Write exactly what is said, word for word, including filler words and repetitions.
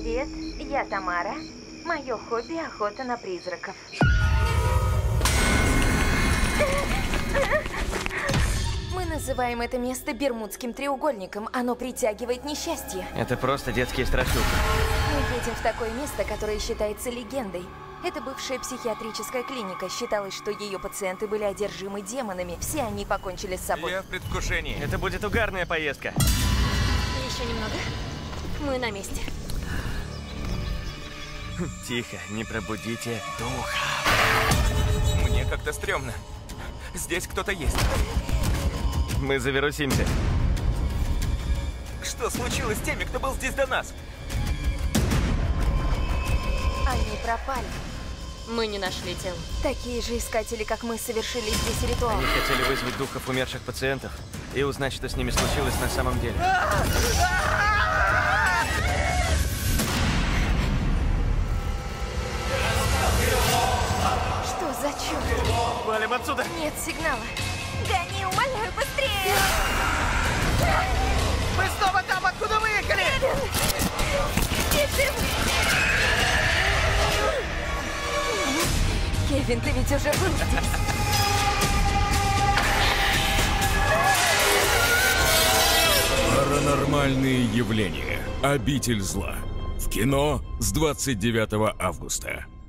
Привет, я Тамара. Мое хобби – охота на призраков. Мы называем это место Бермудским треугольником. Оно притягивает несчастье. Это просто детские страшилки. Мы едем в такое место, которое считается легендой. Это бывшая психиатрическая клиника. Считалось, что ее пациенты были одержимы демонами. Все они покончили с собой. Я в предвкушении. Это будет угарная поездка. Еще немного. Мы на месте. Тихо, не пробудите духа. Мне как-то стрёмно. Здесь кто-то есть. Мы завирусимся. Что случилось с теми, кто был здесь до нас? Они пропали. Мы не нашли тел. Такие же искатели, как мы, совершили здесь ритуал. Они хотели вызвать духов умерших пациентов и узнать, что с ними случилось на самом деле. Что за чёрт? Валим отсюда! Нет сигнала. Гони, умоляю, быстрее! Мы снова там, откуда выехали! Бежим! Кевин, ты ведь уже был здесь. Паранормальные явления. Обитель зла. В кино с двадцать девятого августа.